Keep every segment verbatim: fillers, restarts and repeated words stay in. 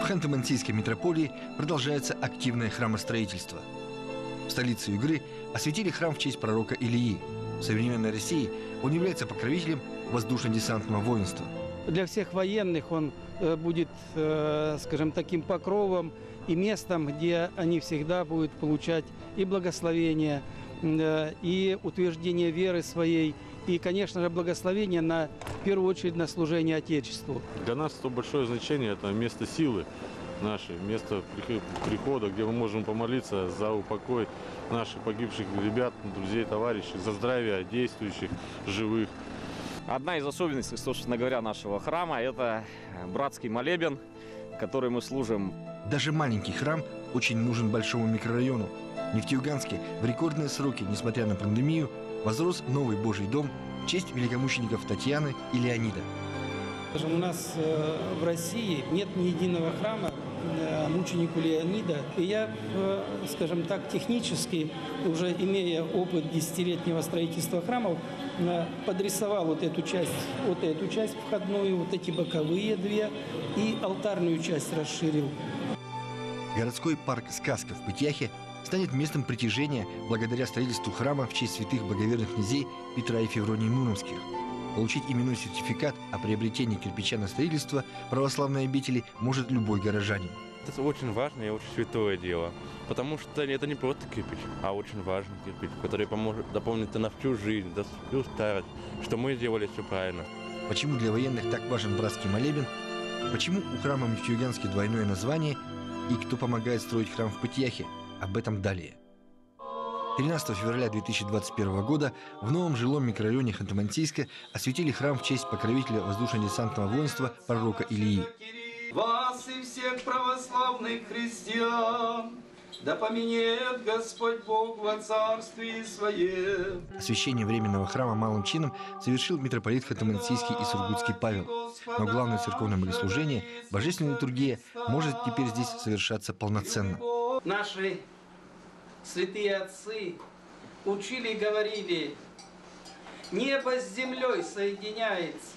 В Ханты-Мансийской митрополии продолжается активное храмостроительство. В столице Югры осветили храм в честь пророка Илии. В современной России он является покровителем воздушно-десантного воинства. Для всех военных он будет, скажем, таким покровом и местом, где они всегда будут получать и благословение, и утверждение веры своей, и, конечно же, благословение на, в первую очередь, на служение Отечеству. Для нас то большое значение – это место силы нашей, место прихода, где мы можем помолиться за упокой наших погибших ребят, друзей, товарищей, за здравие действующих, живых. Одна из особенностей, собственно говоря, нашего храма – это братский молебен, который мы служим. Даже маленький храм очень нужен большому микрорайону. В Нефтеюганске в рекордные сроки, несмотря на пандемию, возрос новый Божий дом в честь великомучеников Татьяны и Леонида. У нас в России нет ни единого храма мученику Леонида. И я, скажем так, технически, уже имея опыт десятилетнего строительства храмов, подрисовал вот эту часть, вот эту часть входную, вот эти боковые две, и алтарную часть расширил. Городской парк «Сказка» в Пытьяхе станет местом притяжения благодаря строительству храма в честь святых благоверных князей Петра и Февронии Муромских. Получить именной сертификат о приобретении кирпича на строительство православной обители может любой горожанин. Это очень важное и очень святое дело, потому что это не просто кирпич, а очень важный кирпич, который поможет дополнить на всю жизнь, до всю старость, что мы сделали все правильно. Почему для военных так важен братский молебен? Почему у храма в Нефтеюганске двойное название? И кто помогает строить храм в Пытьяхе? Об этом далее. тринадцатого февраля две тысячи двадцать первого года в новом жилом микрорайоне Ханты-Мансийска осветили храм в честь покровителя воздушно-десантного воинства пророка Илии. Вас и всех православных христиан да поменяет Господь Бог во царстве Своем. Освящение временного храма малым чином совершил митрополит Ханты-Мансийский и Сургутский Павел. Но главное церковное богослужение, божественная литургия, может теперь здесь совершаться полноценно. Наши святые отцы учили и говорили: небо с землей соединяется.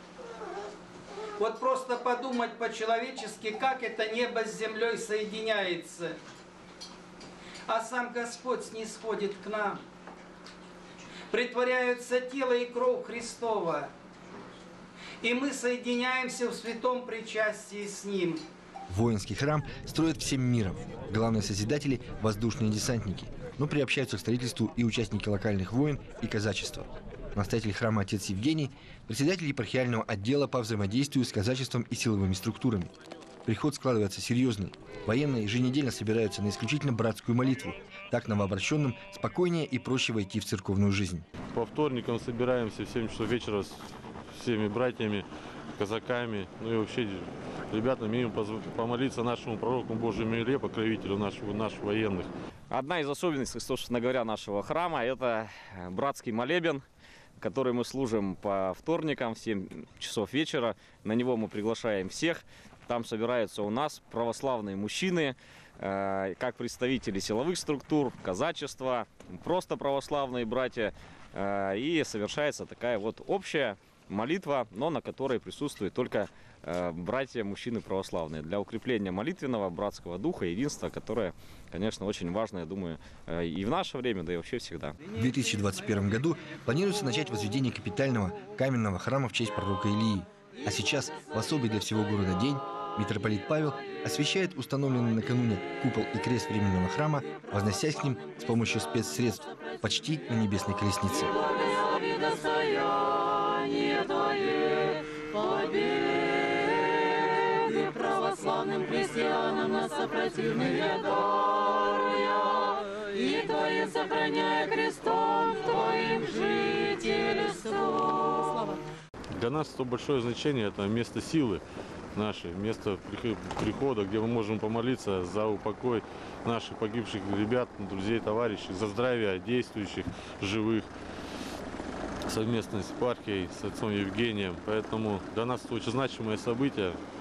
Вот просто подумать по-человечески, как это небо с землей соединяется. А сам Господь снисходит к нам. Притворяются тело и кровь Христова. И мы соединяемся в святом причастии с Ним. Воинский храм строят всем миром. Главные созидатели – воздушные десантники. Но приобщаются к строительству и участники локальных войн и казачества. Настоятель храма отец Евгений, председатель епархиального отдела по взаимодействию с казачеством и силовыми структурами. Приход складывается серьезный. Военные еженедельно собираются на исключительно братскую молитву. Так новообращенным спокойнее и проще войти в церковную жизнь. По вторникам собираемся в семь часов вечера с всеми братьями, казаками, ну и вообще ребятами, им помолиться нашему пророку Божьему Илии, покровителю нашего, наших военных. Одна из особенностей, собственно говоря, нашего храма – это братский молебен, который мы служим по вторникам в семь часов вечера. На него мы приглашаем всех. Там собираются у нас православные мужчины, э, как представители силовых структур, казачества, просто православные братья. Э, и совершается такая вот общая молитва, но на которой присутствуют только э, братья, мужчины православные. Для укрепления молитвенного братского духа, единства, которое, конечно, очень важно, я думаю, э, и в наше время, да и вообще всегда. В две тысячи двадцать первом году планируется начать возведение капитального каменного храма в честь пророка Илии. А сейчас, в особый для всего города день, митрополит Павел освящает установленный накануне купол и крест временного храма, возносясь к ним с помощью спецсредств почти на небесной колеснице. Победы православным христианам на сопротивные даруя, и Твои сохраняя крестом Твоим жительством. Для нас то большое значение – это место силы нашей, место прихода, где мы можем помолиться за упокой наших погибших ребят, друзей, товарищей, за здравие действующих, живых, совместно с епархией, с отцом Евгением. Поэтому для нас это очень значимое событие.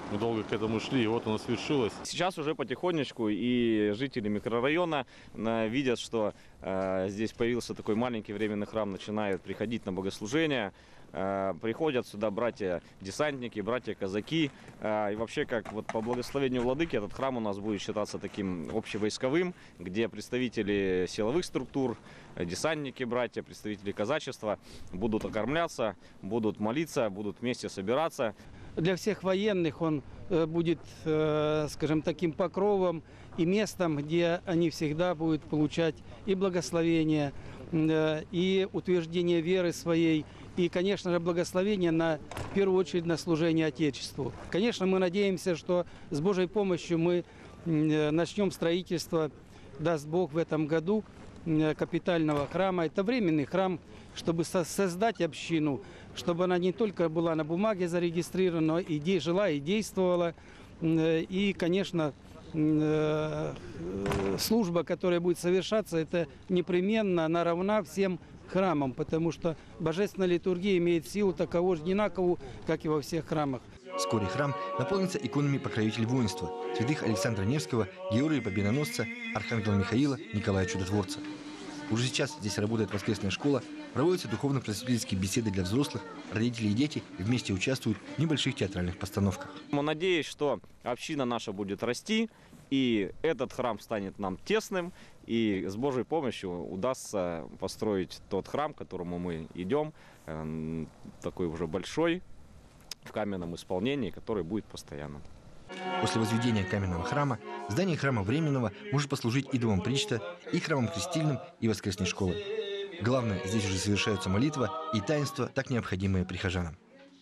Мы долго к этому шли, и вот оно свершилось. Сейчас уже потихонечку и жители микрорайона э, видят, что э, здесь появился такой маленький временный храм, начинают приходить на богослужения. Э, приходят сюда братья-десантники, братья-казаки. Э, и вообще, как вот по благословению владыки, этот храм у нас будет считаться таким общевойсковым, где представители силовых структур, десантники, братья, представители казачества будут окормляться, будут молиться, будут вместе собираться. Для всех военных он э, будет, э, скажем, таким покровом и местом, где они всегда будут получать и благословение, э, и утверждение веры своей, и, конечно же, благословение на, в первую очередь на служение Отечеству. Конечно, мы надеемся, что с Божьей помощью мы э, начнем строительство, даст Бог, в этом году э, капитального храма. Это временный храм, чтобы со- создать общину, чтобы она не только была на бумаге зарегистрирована, но и де- жила и действовала. Э, И, конечно, э, э, служба, которая будет совершаться, это непременно она равна всем храмам, потому что божественная литургия имеет силу таково же одинаковую, как и во всех храмах. Вскоре храм наполнится иконами покровителей воинства – святых Александра Невского, Георгия Победоносца, Архангела Михаила, Николая Чудотворца. Уже сейчас здесь работает воскресная школа, проводятся духовно-просветительские беседы для взрослых, родители и дети вместе участвуют в небольших театральных постановках. Я надеюсь, что община наша будет расти, и этот храм станет нам тесным, и с Божьей помощью удастся построить тот храм, к которому мы идем, э, такой уже большой, в каменном исполнении, который будет постоянным. После возведения каменного храма здание храма временного может послужить и домом причта, и храмом крестильным, и воскресной школой. Главное, здесь уже совершаются молитва и таинства, так необходимые прихожанам.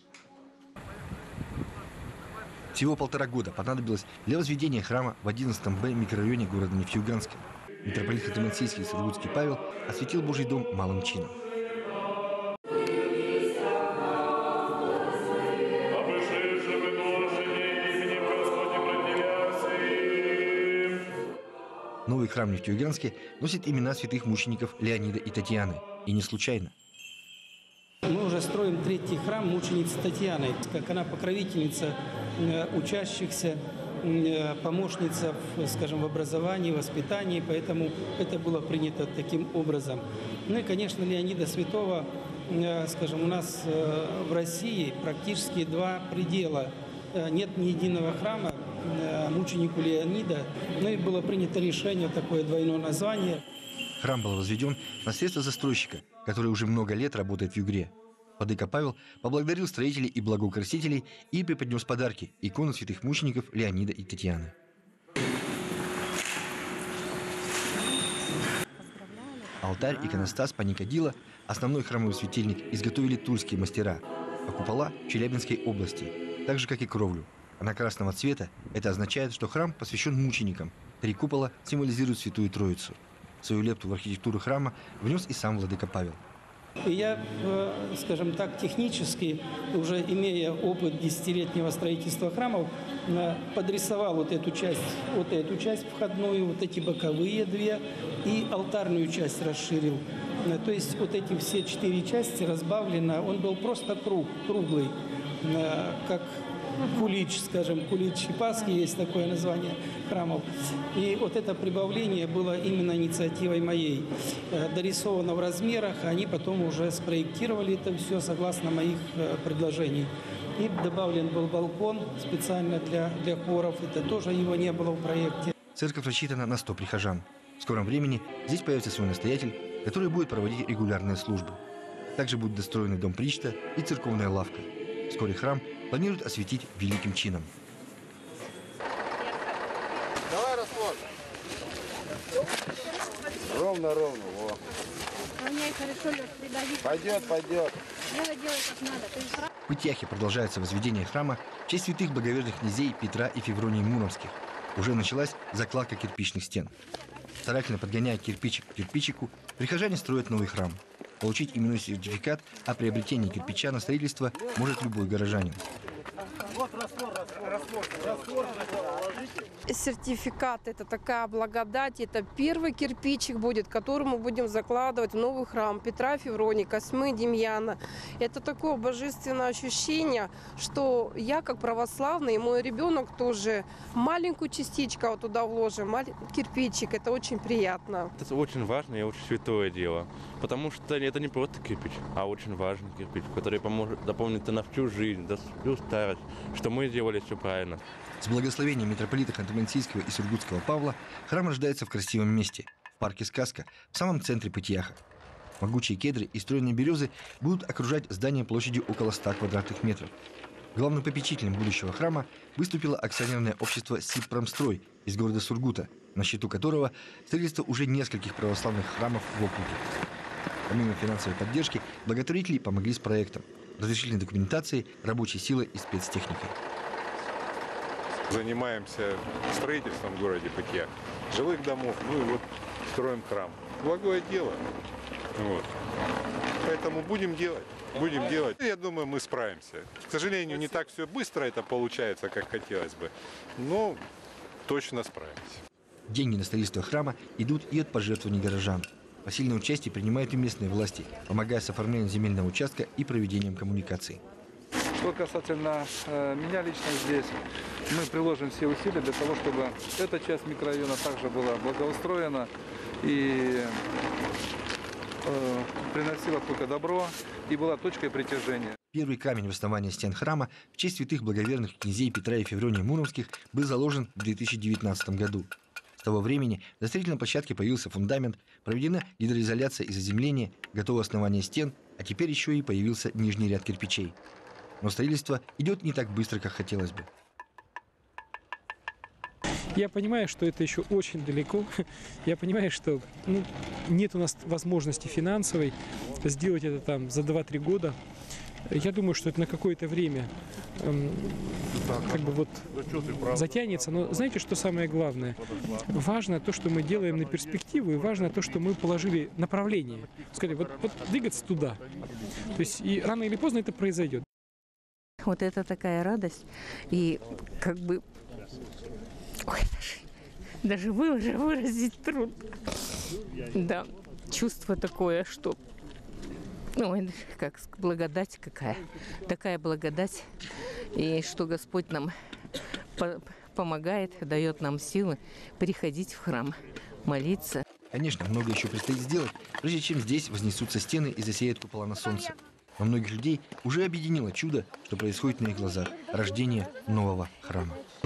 Всего полтора года понадобилось для возведения храма в одиннадцатом Б микрорайоне города Нефтеюганска. Митрополит Ханты-Мансийский Сургутский Павел осветил Божий дом малым чином. Новый храм в Нефтеюганске носит имена святых мучеников Леонида и Татьяны. И не случайно. Мы уже строим третий храм мученицы Татьяны, как она покровительница э, учащихся, э, помощница, в, скажем, в образовании, воспитании, поэтому это было принято таким образом. Ну и, конечно, Леонида Святого, э, скажем, у нас э, в России практически два предела. Э, нет ни единого храма э, мученику Леонида, ну и было принято решение, такое двойное название. Храм был возведен на средства застройщика, который уже много лет работает в Югре. Владыка Павел поблагодарил строителей и благоукрасителей и преподнес подарки – икону святых мучеников Леонида и Татьяны. Алтарь, иконостас, паникадила, основной храмовый светильник изготовили тульские мастера, а купола – в Челябинской области, так же, как и кровлю. Она красного цвета – это означает, что храм посвящен мученикам. Три купола символизируют Святую Троицу. Свою лепту в архитектуру храма внес и сам владыка Павел. И я, скажем так, технически, уже имея опыт десятилетнего строительства храмов, подрисовал вот эту часть, вот эту часть входную, вот эти боковые две, и алтарную часть расширил. То есть вот эти все четыре части разбавлено, он был просто круг, круглый, как кулич, скажем, кулич Чепаски, есть такое название храмов. И вот это прибавление было именно инициативой моей. Дорисовано в размерах, они потом уже спроектировали это все согласно моих предложений. И добавлен был балкон специально для, для хоров, это тоже его не было в проекте. Церковь рассчитана на сто прихожан. В скором времени здесь появится свой настоятель, который будет проводить регулярные службы. Также будет достроены дом причта и церковная лавка. Вскоре храм планируют осветить великим чином. Давай раствор. Ровно, ровно. Во. Пойдет, пойдет. В Пытьяхе продолжается возведение храма в честь святых благоверных князей Петра и Февронии Муромских. Уже началась закладка кирпичных стен. Старательно подгоняя кирпичик к кирпичику, прихожане строят новый храм. Получить именной сертификат о приобретении кирпича на строительство может любой горожанин. Сертификат – это такая благодать, это первый кирпичик будет, который мы будем закладывать в новый храм Петра Февронии, Косьмы Демьяна. Это такое божественное ощущение, что я как православный, и мой ребенок тоже маленькую частичку вот туда вложим, маленький кирпичик. Это очень приятно. Это очень важное и очень святое дело, потому что это не просто кирпич, а очень важный кирпич, который поможет дополнить на всю жизнь, до всю старость, что мы сделали все правильно. С благословением митрополита Ханты-Мансийского и Сургутского Павла храм рождается в красивом месте, в парке «Сказка», в самом центре Пытьяха. Могучие кедры и стройные березы будут окружать здание площадью около ста квадратных метров. Главным попечителем будущего храма выступило акционерное общество «Сибпромстрой» из города Сургута, на счету которого строительство уже нескольких православных храмов в округе. Помимо финансовой поддержки, благотворители помогли с проектом, разрешительной документацией, рабочей силой и спецтехникой. Занимаемся строительством в городе Пытьях жилых домов, ну и вот строим храм. Благое дело. Вот. Поэтому будем делать. Будем делать. Я думаю, мы справимся. К сожалению, не так все быстро это получается, как хотелось бы, но точно справимся. Деньги на строительство храма идут и от пожертвований горожан. Посильное участие принимают и местные власти, помогая с оформлением земельного участка и проведением коммуникаций. Что касательно э, меня лично здесь, мы приложим все усилия для того, чтобы эта часть микрорайона также была благоустроена и э, приносила только добро и была точкой притяжения. Первый камень в основании стен храма в честь святых благоверных князей Петра и Февронии Муромских был заложен в две тысячи девятнадцатом году. С того времени на строительной площадке появился фундамент, проведена гидроизоляция и заземление, готово основание стен, а теперь еще и появился нижний ряд кирпичей. Но строительство идет не так быстро, как хотелось бы. Я понимаю, что это еще очень далеко. Я понимаю, что ну, нет у нас возможности финансовой сделать это там за два-три года. Я думаю, что это на какое-то время эм, как бы вот затянется. Но знаете, что самое главное? Важно то, что мы делаем на перспективу, и важно то, что мы положили направление. Сказали, вот, вот двигаться туда. То есть и рано или поздно это произойдет. Вот это такая радость. И как бы... Ой, даже, даже выразить, выразить трудно. Да, чувство такое, что... Ой, как благодать какая. Такая благодать. И что Господь нам по помогает, дает нам силы приходить в храм, молиться. Конечно, много еще предстоит сделать, прежде чем здесь вознесутся стены и засеют купола на солнце. Но многих людей уже объединило чудо, что происходит на их глазах – рождение нового храма.